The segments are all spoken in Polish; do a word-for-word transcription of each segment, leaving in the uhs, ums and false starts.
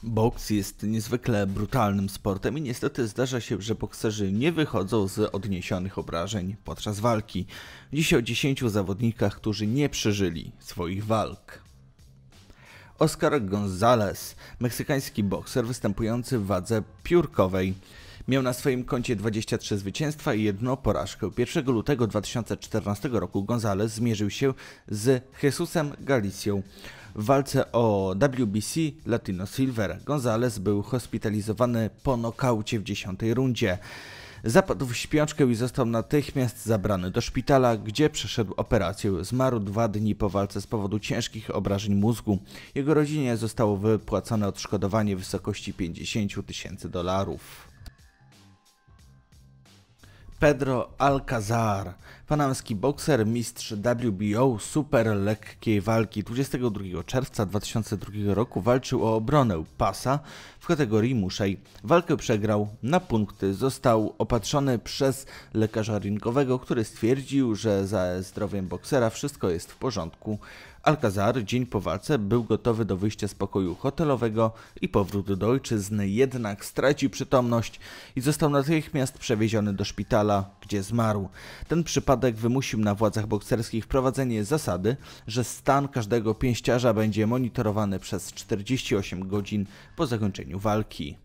Boks jest niezwykle brutalnym sportem i niestety zdarza się, że bokserzy nie wychodzą z odniesionych obrażeń podczas walki. Dziś o dziesięciu zawodnikach, którzy nie przeżyli swoich walk. Oscar Gonzalez, meksykański bokser występujący w wadze piórkowej. Miał na swoim koncie dwadzieścia trzy zwycięstwa i jedną porażkę. pierwszego lutego dwa tysiące czternastego roku Gonzalez zmierzył się z Jesusem Galicją. W walce o W B C Latino Silver Gonzalez był hospitalizowany po nokaucie w dziesiątej rundzie. Zapadł w śpiączkę i został natychmiast zabrany do szpitala, gdzie przeszedł operację. Zmarł dwa dni po walce z powodu ciężkich obrażeń mózgu. Jego rodzinie zostało wypłacone odszkodowanie w wysokości pięćdziesięciu tysięcy dolarów. Pedro Alcazar, panamski bokser, mistrz W B O super lekkiej walki. dwudziestego drugiego czerwca dwa tysiące drugiego roku walczył o obronę pasa w kategorii muszej. Walkę przegrał na punkty. Został opatrzony przez lekarza ringowego, który stwierdził, że za zdrowiem boksera wszystko jest w porządku. Alcazar dzień po walce był gotowy do wyjścia z pokoju hotelowego i powrótu do ojczyzny, jednak stracił przytomność i został natychmiast przewieziony do szpitala, gdzie zmarł. Ten przypadek wymusił na władzach bokserskich wprowadzenie zasady, że stan każdego pięściarza będzie monitorowany przez czterdzieści osiem godzin po zakończeniu walki.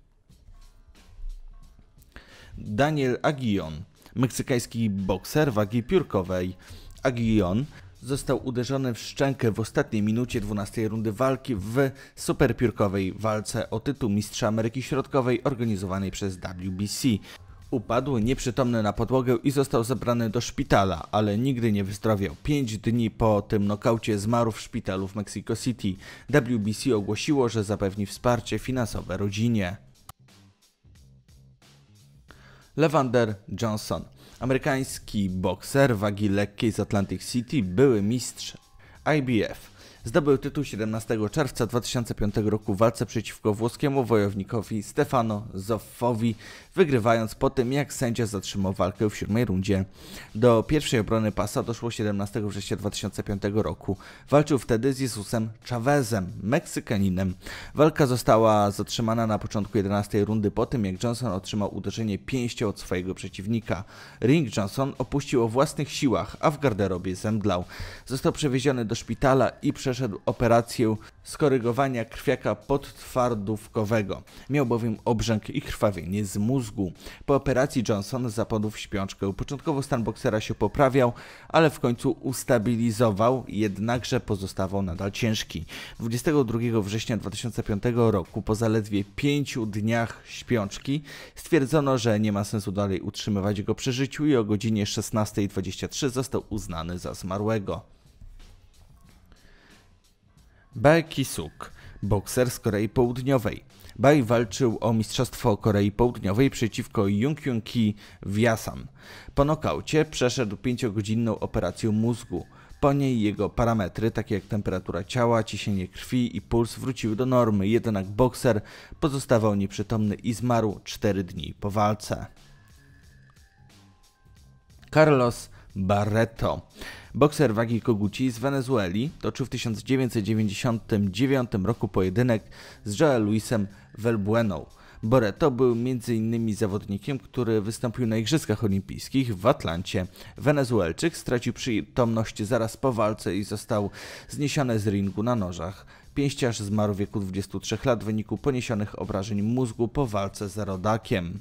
Daniel Aguillon, meksykański bokser wagi piórkowej. Aguillon został uderzony w szczękę w ostatniej minucie dwunastej rundy walki w superpiórkowej walce o tytuł mistrza Ameryki Środkowej organizowanej przez W B C. Upadł nieprzytomny na podłogę i został zabrany do szpitala, ale nigdy nie wyzdrowiał. Pięć dni po tym nokaucie zmarł w szpitalu w Mexico City. W B C ogłosiło, że zapewni wsparcie finansowe rodzinie. Levander Johnson, amerykański bokser wagi lekkiej z Atlantic City, były mistrz I B F. Zdobył tytuł siedemnastego czerwca dwa tysiące piątego roku w walce przeciwko włoskiemu wojownikowi Stefano Zoffowi, wygrywając po tym, jak sędzia zatrzymał walkę w siódmej rundzie. Do pierwszej obrony pasa doszło siedemnastego września dwa tysiące piątego roku. Walczył wtedy z Jesusem Chavezem, Meksykaninem. Walka została zatrzymana na początku jedenastej rundy po tym, jak Johnson otrzymał uderzenie pięścią od swojego przeciwnika. Ring Johnson opuścił o własnych siłach, a w garderobie zemdlał. Został przewieziony do szpitala i przeszedł operację skorygowania krwiaka podtwardówkowego. Miał bowiem obrzęk i krwawienie z mózgu. Po operacji Johnson zapadł w śpiączkę. Początkowo stan boksera się poprawiał, ale w końcu ustabilizował, jednakże pozostawał nadal ciężki. dwudziestego drugiego września dwa tysiące piątego roku, po zaledwie pięciu dniach śpiączki, stwierdzono, że nie ma sensu dalej utrzymywać go przy życiu i o godzinie szesnastej dwadzieścia trzy został uznany za zmarłego. Bae Ki-suk, bokser z Korei Południowej. Bae walczył o mistrzostwo Korei Południowej przeciwko Jung-Hyun Ki w Yasan. Po nokaucie przeszedł pięciogodzinną operację mózgu. Po niej jego parametry, takie jak temperatura ciała, ciśnienie krwi i puls, wróciły do normy, jednak bokser pozostawał nieprzytomny i zmarł cztery dni po walce. Carlos Barreto, bokser wagi koguci z Wenezueli, toczył w tysiąc dziewięćset dziewięćdziesiątym dziewiątym roku pojedynek z Joe Luisem Valbueną. Barreto był między innymi zawodnikiem, który wystąpił na Igrzyskach Olimpijskich w Atlancie. Wenezuelczyk stracił przytomność zaraz po walce i został zniesiony z ringu na nożach. Pięściarz zmarł w wieku dwudziestu trzech lat w wyniku poniesionych obrażeń mózgu po walce z rodakiem.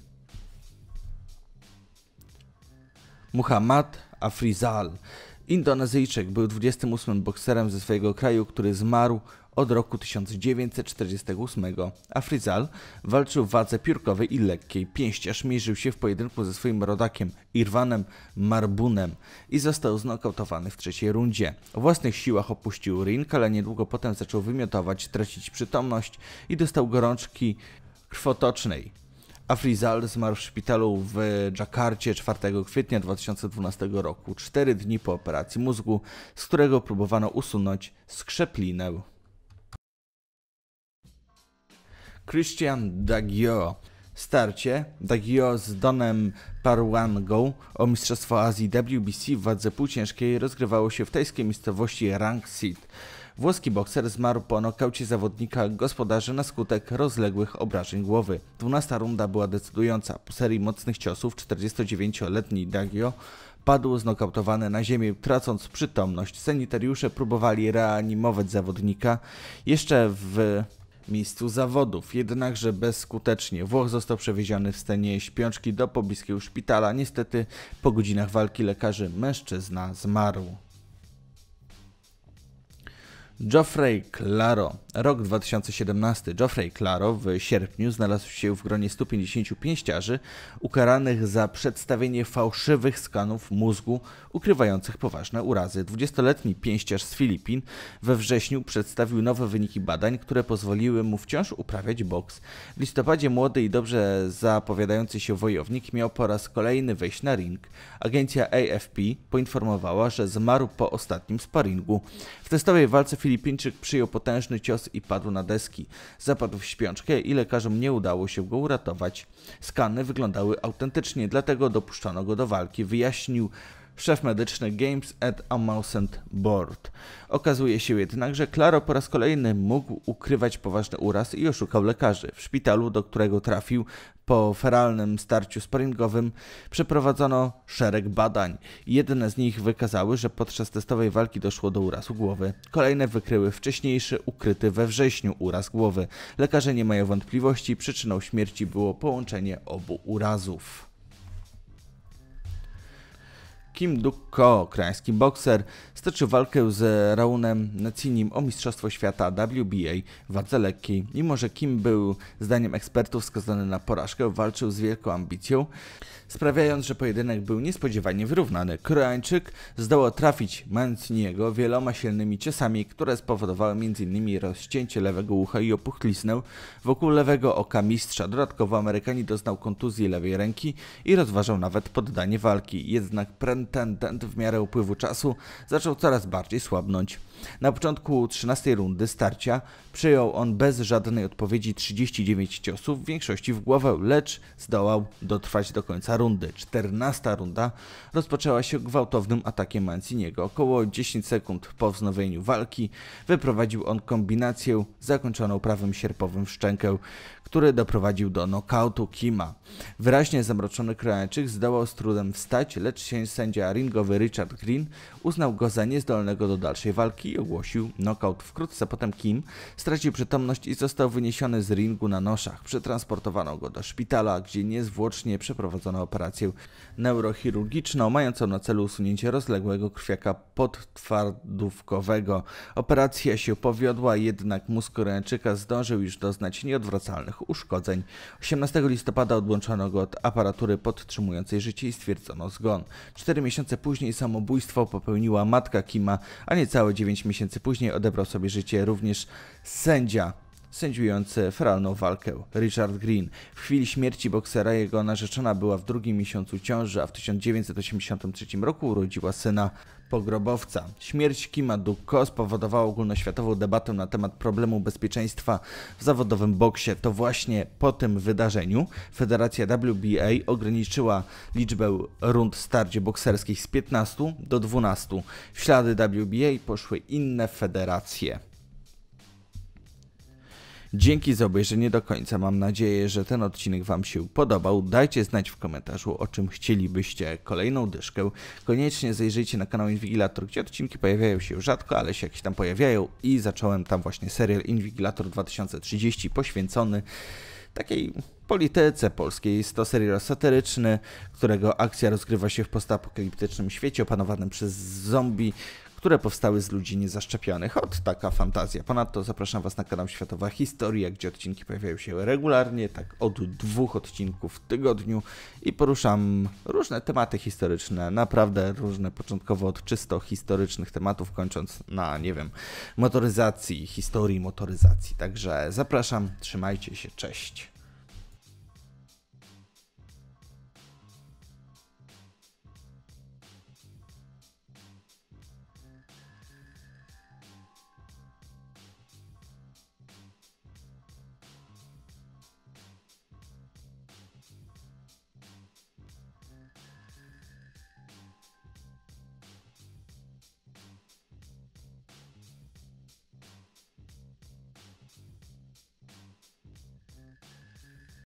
Muhammad Afrizal, Indonezyjczyk, był dwudziestym ósmym bokserem ze swojego kraju, który zmarł od roku tysiąc dziewięćset czterdziestego ósmego. Afrizal walczył w wadze piórkowej i lekkiej. Pięściarz mierzył się w pojedynku ze swoim rodakiem Irwanem Marbunem i został znokautowany w trzeciej rundzie. O własnych siłach opuścił ring, ale niedługo potem zaczął wymiotować, tracić przytomność i dostał gorączki krwotocznej. Afrizal zmarł w szpitalu w Dżakarcie czwartego kwietnia dwa tysiące dwunastego roku, cztery dni po operacji mózgu, z którego próbowano usunąć skrzeplinę. Christian Daguio. Starcie Daguio z Donem Parwangą o Mistrzostwo Azji W B C w wadze półciężkiej rozgrywało się w tajskiej miejscowości Rangsit. Włoski bokser zmarł po nokaucie zawodnika gospodarzy na skutek rozległych obrażeń głowy. Dwunasta runda była decydująca. Po serii mocnych ciosów czterdziestodziewięcioletni Daggio padł znokautowany na ziemię, tracąc przytomność. Sanitariusze próbowali reanimować zawodnika jeszcze w miejscu zawodów, jednakże bezskutecznie. Włoch został przewieziony w stanie śpiączki do pobliskiego szpitala. Niestety po godzinach walki lekarzy mężczyzna zmarł. Geoffrey Claro. Rok dwa tysiące siedemnasty. Geoffrey Claro w sierpniu znalazł się w gronie stu pięćdziesięciu pięściarzy ukaranych za przedstawienie fałszywych skanów mózgu ukrywających poważne urazy. dwudziestoletni pięściarz z Filipin we wrześniu przedstawił nowe wyniki badań, które pozwoliły mu wciąż uprawiać boks. W listopadzie młody i dobrze zapowiadający się wojownik miał po raz kolejny wejść na ring. Agencja A F P poinformowała, że zmarł po ostatnim sparingu. W testowej walce Filipińczyk przyjął potężny cios i padł na deski. Zapadł w śpiączkę i lekarzom nie udało się go uratować. Skany wyglądały autentycznie, dlatego dopuszczono go do walki, wyjaśnił szef medyczny Games at Amusement Board. Okazuje się jednak, że Claro po raz kolejny mógł ukrywać poważny uraz i oszukał lekarzy. W szpitalu, do którego trafił po feralnym starciu sparingowym, przeprowadzono szereg badań. Jedne z nich wykazały, że podczas testowej walki doszło do urazu głowy. Kolejne wykryły wcześniejszy, ukryty we wrześniu uraz głowy. Lekarze nie mają wątpliwości, przyczyną śmierci było połączenie obu urazów. Kim Duk-ko, koreański bokser, stoczył walkę z Raunem Nacinim o Mistrzostwo Świata W B A w wadze lekkiej. Mimo że Kim był, zdaniem ekspertów, skazany na porażkę, walczył z wielką ambicją, sprawiając, że pojedynek był niespodziewanie wyrównany. Koreańczyk zdołał trafić Manciniego wieloma silnymi ciosami, które spowodowały między innymi rozcięcie lewego ucha i opuchliznę wokół lewego oka mistrza. Dodatkowo Amerykanin doznał kontuzji lewej ręki i rozważał nawet poddanie walki. Jednak pretendent w miarę upływu czasu zaczął coraz bardziej słabnąć. Na początku trzynastej rundy starcia przyjął on bez żadnej odpowiedzi trzydzieści dziewięć ciosów, w większości w głowę, lecz zdołał dotrwać do końca rundy. czternasta runda rozpoczęła się gwałtownym atakiem Manciniego. Około dziesięć sekund po wznowieniu walki wyprowadził on kombinację zakończoną prawym sierpowym w szczękę, który doprowadził do nokautu Kima. Wyraźnie zamroczony Koreańczyk zdołał z trudem wstać, lecz sędzia ringowy Richard Green uznał go za niezdolnego do dalszej walki i ogłosił nokaut. Wkrótce potem Kim stracił przytomność i został wyniesiony z ringu na noszach. Przetransportowano go do szpitala, gdzie niezwłocznie przeprowadzono operację neurochirurgiczną mającą na celu usunięcie rozległego krwiaka podtwardówkowego. Operacja się powiodła, jednak mózg Koreańczyka zdążył już doznać nieodwracalnych uszkodzeń. osiemnastego listopada odłączono go od aparatury podtrzymującej życie i stwierdzono zgon. Cztery miesiące później samobójstwo popełniła matka Kima, a niecałe dziewięć miesięcy później odebrał sobie życie również sędzia sędziujący feralną walkę Richard Green. W chwili śmierci boksera jego narzeczona była w drugim miesiącu ciąży, a w tysiąc dziewięćset osiemdziesiątym trzecim roku urodziła syna pogrobowca. Śmierć Kima Duk-ko spowodowała ogólnoświatową debatę na temat problemu bezpieczeństwa w zawodowym boksie. To właśnie po tym wydarzeniu Federacja W B A ograniczyła liczbę rund starć bokserskich z piętnastu do dwunastu. W ślady W B A poszły inne federacje. Dzięki za obejrzenie do końca. Mam nadzieję, że ten odcinek Wam się podobał. Dajcie znać w komentarzu, o czym chcielibyście kolejną dyszkę. Koniecznie zajrzyjcie na kanał Inwigilator, gdzie odcinki pojawiają się rzadko, ale się jakieś tam pojawiają i zacząłem tam właśnie serial Inwigilator dwa tysiące trzydzieści poświęcony takiej polityce polskiej. Jest to serial satyryczny, którego akcja rozgrywa się w postapokaliptycznym świecie opanowanym przez zombie, które powstały z ludzi niezaszczepionych. Ot, taka fantazja. Ponadto zapraszam Was na kanał Światowa Historia, gdzie odcinki pojawiają się regularnie, tak od dwóch odcinków w tygodniu i poruszam różne tematy historyczne, naprawdę różne, początkowo od czysto historycznych tematów, kończąc na, nie wiem, motoryzacji, historii motoryzacji. Także zapraszam, trzymajcie się, cześć.